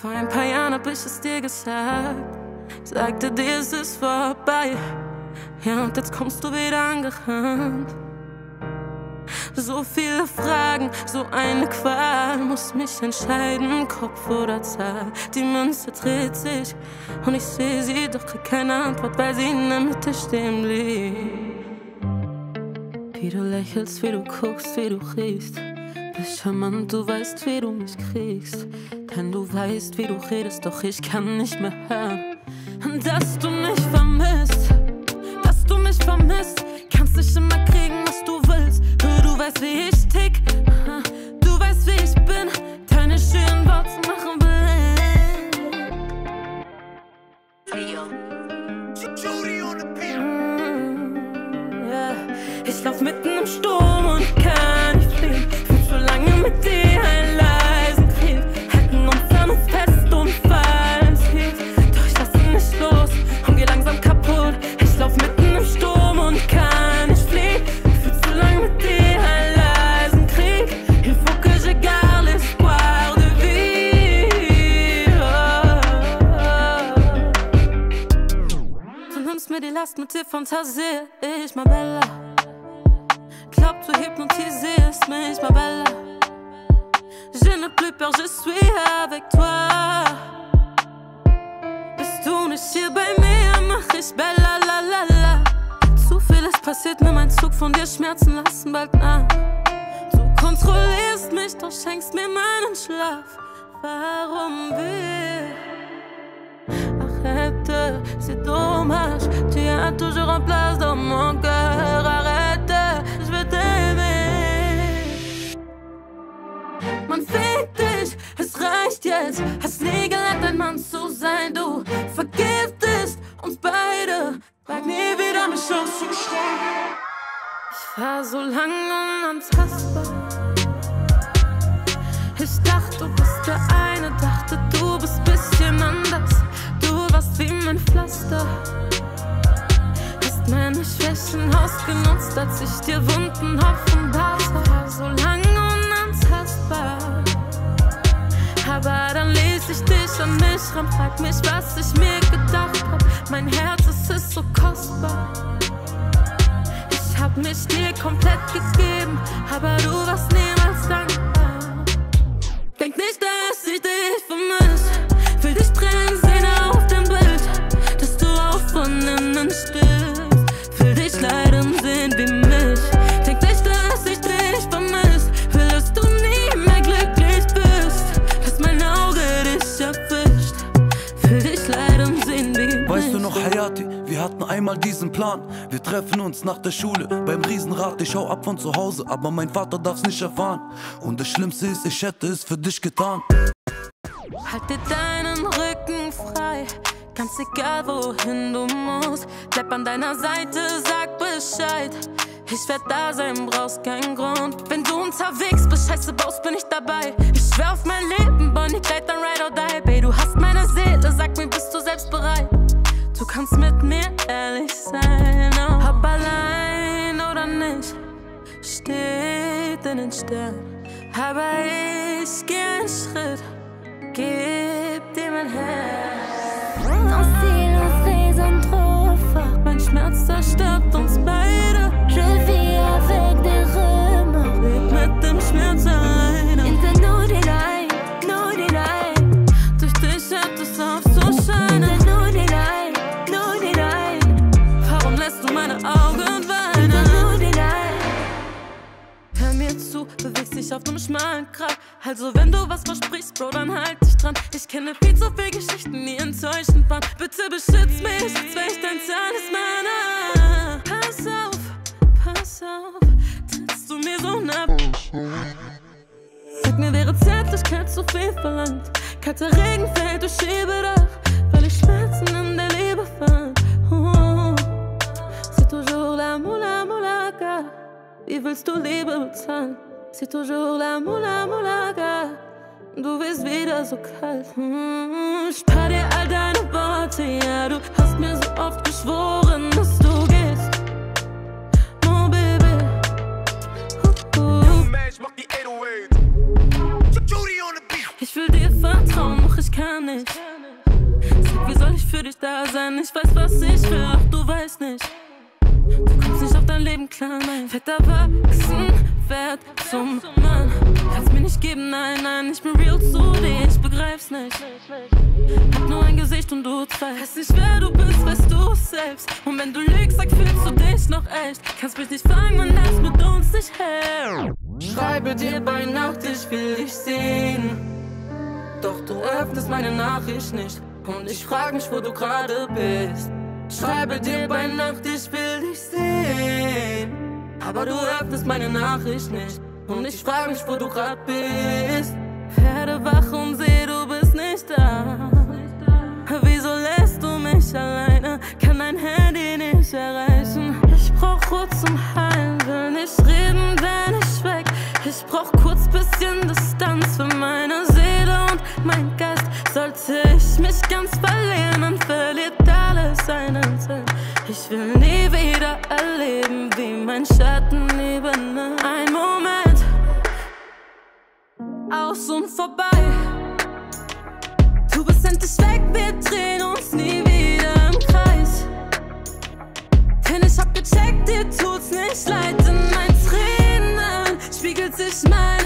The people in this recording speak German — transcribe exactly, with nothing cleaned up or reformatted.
Vor ein paar Jahren hab ich es dir gesagt, sagte dir, es ist vorbei. Ja, und jetzt kommst du wieder angerannt. So viele Fragen, so eine Qual. Muss mich entscheiden, Kopf oder Zahl. Die Münze dreht sich und ich sehe sie, doch krieg keine Antwort, weil sie in der Mitte stehen blieb. Wie du lächelst, wie du guckst, wie du riechst. Bist charmant, du weißt, wie du mich kriegst. Denn du weißt, wie du redest, doch ich kann nicht mehr hören. Dass du mich vermisst, dass du mich vermisst. Kannst nicht immer kriegen, was du willst. Du weißt, wie ich tick, du weißt, wie ich bin. Deine schönen Worte machen blind. Ich lauf mitten im Sturm und kann nicht fliehen. Fühl so lange mit dir einen leisen Krieg. Halten uns an uns fest und fallen tief. Doch ich lass ihn nicht los und geh langsam kaputt. Ich lauf mitten im Sturm und kann nicht fliehen. Fühl so lange mit dir einen leisen Krieg. Il faut que je garde l'espoir de vivre. Du nimmst mir die Last, mit dir fantasier ich, ma Bella. Glaub, du hypnotisierst mich, ma Bella. Je ne plus peur, je suis avec toi. Bist du nicht hier bei mir, mach ich Bella, la la la. Zu vieles passiert mir, mein Zug von dir Schmerzen lassen bald nach. Du kontrollierst mich, doch schenkst mir meinen Schlaf. Warum wir? Arrête, c'est dommage. Tu as toujours en place dans mon cœur. Arrête, je veux t'aimer. Man fickt dich, es reicht jetzt. Hast nie gelernt, ein Mann zu sein. Du vergiftest uns beide. Frag nie wieder mich auszuschreiben. Ich war so lange unantastbar. Ich dachte, du bist der eine, dachte, du bist bisschen anders. Du warst wie mein Pflaster. Hast meine Schwächen ausgenutzt, als ich dir Wunden offenbart. War so lange unantastbar. Aber dann ließ ich dich an mich ran. Frag mich, was ich mir gedacht hab. Mein Herz, es ist so kostbar. Ich hab mich dir komplett gegeben, aber du warst niemals dankbar. Denk nicht, dass ich dich vermiss. Will dich drin sehen auf dem Bild, dass du auch von innen stirbst. Will dich leiden sehen wie mich. Denk nicht, dass ich dich vermiss. Will, dass du nie mehr glücklich bist, dass mein Auge dich erwischt. Will dich leiden sehen wie mich. Weißt du noch, Hayati, wir hatten einmal diesen Plan. Wir treffen uns nach der Schule beim Riesenrad. Ich hau ab von zu Hause, aber mein Vater darf's nicht erfahren. Und das Schlimmste ist, ich hätte es für dich getan. Halt dir deinen Rücken frei, ganz egal wohin du musst. Bleib an deiner Seite, sag Bescheid. Ich werd da sein, brauchst keinen Grund. Wenn du unterwegs bist, Scheiße baust, bin ich dabei. Ich schwör auf mein Leben, Bonnie, Clyde, dann ride or die. Babe, du hast meine Seele, sag mir, bist du selbst bereit? Du kannst mit mir ehrlich sein, oh. Ob allein oder nicht, steht in den Sternen. Aber ich geh einen Schritt, gib dir mein Herz. Ton silence résonne trop fort. Mein Schmerz zerstört uns beide. Je vis avec des remords. Leb mit dem Schmerz alleine. In der No Deny, No Deny. Durch dich hört es auf zu scheinen. In der No Deny, No Deny. Warum lässt du meine Augen weinen? In der No Deny. Hör mir zu, bewegst dich auf dem schmalen Grat. Also wenn du was versprichst, Bro, dann halt dich dran. Ich kenne viel zu viele Geschichten, die enttäuschend waren. Bitte beschütz mich, als wär ich dein Talisman. Pass auf, pass auf, trittst du mir so nah. Sag mir, wäre Zärtlichkeit zu viel verlangt. Kalter Regen fällt durch Schiebedach, weil ich Schmerzen in der Liebe fand. Oh, c'est toujours l'amour, l'amour, l'amour. Wie willst du Liebe bezahlen? C'est toujours l'amour, l'amour, l'amour. Du bist wieder so kalt. Hm, spar dir all deine Worte, ja, du hast mir so oft geschworen, dass du gehst. Mon bébé. Uh, uh. Mach die acht null acht. Ich Ich will dir vertrauen, doch ich kann nicht. Sag, wie soll ich für dich da sein? Ich weiß, was ich will, doch du weißt nicht. Du kommst nicht auf dein Leben klar, nein. Fett erwachsen, werd zum Mann. Kannst mir nicht geben, nein, nein. Ich bin real zu dir, ich begreif's nicht. Hab nur ein Gesicht und du zwei. Weiß nicht, wer du bist, weißt du selbst. Und wenn du lügst, sag, fühlst du dich noch echt. Kannst mich nicht fangen, wenn das mit uns nicht hält. Schreibe dir bei Nacht, ich will dich sehen. Doch du öffnest meine Nachricht nicht. Und ich frag mich, wo du gerade bist. Schreibe dir bei Nacht, ich will dich sehen. Aber du öffnest meine Nachricht nicht. Und ich frag mich, wo du grad bist. Werde wach und seh, du bist nicht da. Wieso lässt du mich alleine? Kann dein Handy nicht erreichen. Ich brauch Ruhe zum Heilen, will nicht reden, wenn ich weg. Ich brauch kurz bisschen Distanz für meine Seele und mein Geist. Sollte ich mich ganz verlieren, dann verliert alles seinen Sinn. Ich will nie wieder erleben, wie mein Schatten neben ein Moment aus und vorbei. Du bist endlich weg, wir drehen uns nie wieder im Kreis. Denn ich hab gecheckt, dir tut's nicht leid. In meinen Tränen spiegelt sich mein